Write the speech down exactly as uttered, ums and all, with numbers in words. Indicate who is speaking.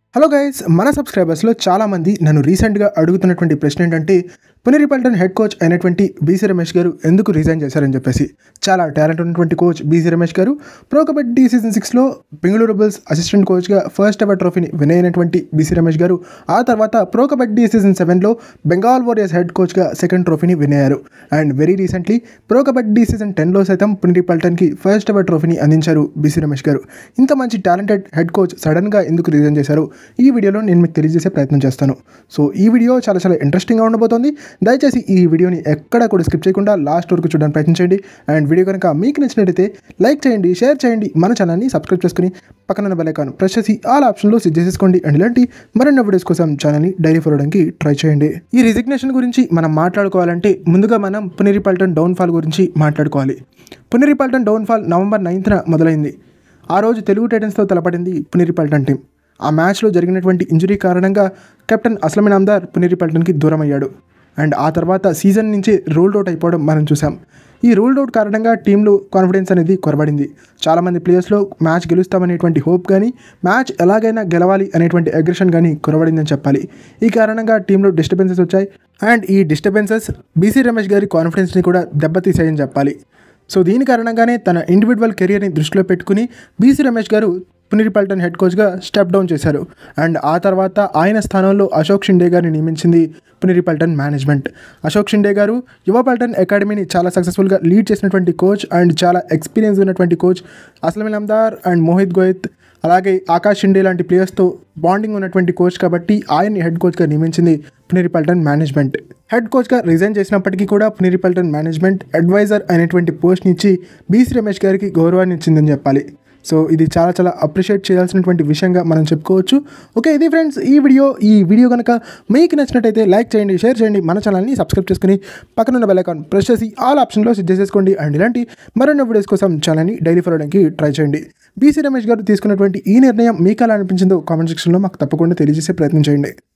Speaker 1: Hello guys, మన సబ్స్క్రైబర్స్లో చాలామంది నన్ను రీసెంట్గా అడుగుతున్నటువంటి ప్రశ్న ఏంటంటే పునేరి పల్టన్ హెడ్ కోచ్ అయినటువంటి బీసీ రమేష్ గారు ఎందుకు రిజైన్ చేశారని చెప్పేసి. చాలా టాలెంట్ ఉన్నటువంటి కోచ్ బీసీ రమేష్ గారు ప్రో కబడ్డీ సీజన్ సిక్స్లో బెంగళూరు బుల్స్ అసిస్టెంట్ కోచ్గా ఫస్ట్ ఎవర్ ట్రోఫీని విన్ అయినటువంటి బీసీ రమేష్ గారు ఆ తర్వాత ప్రో కబడ్డీ సీజన్ సెవెన్లో బెంగాల్ వారియర్స్ హెడ్ కోచ్గా సెకండ్ ట్రోఫీని విన్ అయ్యారు. And very recently pro kabaddi season టెన్లో సైతం పునేరి పల్టన్కి ఫస్ట్ ఎవర్ ట్రోఫీని అందించారు బీసీ రమేష్ గారు. ఇంత మంచి టాలెంటెడ్ హెడ్ కోచ్ సడన్గా ఎందుకు రిజైన్ చేశారు, ఈ వీడియోలో నేను మీకు తెలియజేసే ప్రయత్నం చేస్తాను. సో ఈ వీడియో చాలా చాలా ఇంట్రెస్టింగ్గా ఉండబోతోంది. దయచేసి ఈ వీడియోని ఎక్కడ కూడా స్కిప్ చేయకుండా లాస్ట్ వరకు చూడడానికి ప్రయత్నించండి. అండ్ వీడియో కనుక మీకు నచ్చినట్టయితే లైక్ చేయండి, షేర్ చేయండి, మన ఛానల్ని సబ్స్క్రైబ్ చేసుకుని పక్కన బెల్ ఐకాన్ ప్రెస్ చేసి ఆల్ ఆప్షన్లో సెట్ చేసేసుకోండి. అండ్ ఇలాంటి మరిన్ని వీడియోస్ కోసం ఛానల్ని డైలీ ఫాలో అవడానికి ట్రై చేయండి. ఈ రిజిగ్నేషన్ గురించి మనం మాట్లాడుకోవాలంటే ముందుగా మనం పునేరి పల్టన్ డౌన్ఫాల్ గురించి మాట్లాడుకోవాలి. పునేరి పల్టన్ డౌన్ఫాల్ నవంబర్ నైన్త్న మొదలైంది. ఆ రోజు తెలుగు టైటన్స్తో తలపడింది పునేరి పల్టన్ టీం. ఆ మ్యాచ్లో జరిగినటువంటి ఇంజరీ కారణంగా కెప్టెన్ అస్లం ఇనామ్దార్ పునేరి పల్టన్కి దూరం అయ్యాడు. అండ్ ఆ తర్వాత సీజన్ నుంచి రూల్డ్ అవుట్ అయిపోవడం మనం చూసాం. ఈ రూల్డ్ అవుట్ కారణంగా టీంలో కాన్ఫిడెన్స్ అనేది కొరబడింది. చాలామంది ప్లేయర్స్లో మ్యాచ్ గెలుస్తామనేటువంటి హోప్ కానీ, మ్యాచ్ ఎలాగైనా గెలవాలి అనేటువంటి అగ్రెషన్ కానీ కొరబడిందని చెప్పాలి. ఈ కారణంగా టీంలో డిస్టర్బెన్సెస్ వచ్చాయి. అండ్ ఈ డిస్టర్బెన్సెస్ బీసీ రమేష్ గారి కాన్ఫిడెన్స్ని కూడా దెబ్బతీసాయని చెప్పాలి. సో దీని కారణంగానే తన ఇండివిజువల్ కెరియర్ని దృష్టిలో పెట్టుకుని బీసీ రమేష్ గారు పునేరి పల్టన్ హెడ్ కోచ్గా స్టెప్ డౌన్ చేశారు. అండ్ ఆ తర్వాత ఆయన స్థానంలో అశోక్ షిండే గారిని నియమించింది పునేరి పల్టన్ మేనేజ్మెంట్. అశోక్ షిండే గారు యువ పల్టన్ అకాడమీని చాలా సక్సెస్ఫుల్గా లీడ్ చేసినటువంటి కోచ్ అండ్ చాలా ఎక్స్పీరియన్స్ ఉన్నటువంటి కోచ్. అస్లం ఇనామ్దార్ అండ్ మోహిత్ గోయత్ అలాగే ఆకాష్ షిండే లాంటి ప్లేయర్స్తో బాండింగ్ ఉన్నటువంటి కోచ్ కాబట్టి ఆయన్ని హెడ్ కోచ్గా నియమించింది పునేరి పల్టన్ మేనేజ్మెంట్. హెడ్ కోచ్గా రిజైన్ చేసినప్పటికీ కూడా పునేరి పల్టన్ మేనేజ్మెంట్ అడ్వైజర్ అయినటువంటి పోస్ట్ని ఇచ్చి బీసీ రమేష్ గారికి గౌరవాన్ని ఇచ్చిందని చెప్పాలి. సో ఇది చాలా చాలా అప్రిషియేట్ చేయాల్సినటువంటి విషయంగా మనం చెప్పుకోవచ్చు. ఓకే, ఇది ఫ్రెండ్స్ ఈ వీడియో. ఈ వీడియో కనుక మీకు నచ్చినట్టయితే లైక్ చేయండి, షేర్ చేయండి, మన ఛానల్ని సబ్స్క్రైబ్ చేసుకుని పక్కనున్న బెల్ ఐకాన్ ప్రెస్ చేసి ఆల్ ఆప్షన్లో సెట్ చేసేసుకోండి. అండ్ ఇలాంటి మరిన్ని వీడియోస్ కోసం ఛానల్ని డైలీ ఫాలో అవడానికి ట్రై చేయండి. బీసీ రమేష్ గారు తీసుకున్నటువంటి ఈ నిర్ణయం మీకు ఎలా అనిపించిందో కామెంట్ సెక్షన్లో మాకు తప్పకుండా తెలియజేసే ప్రయత్నం చేయండి.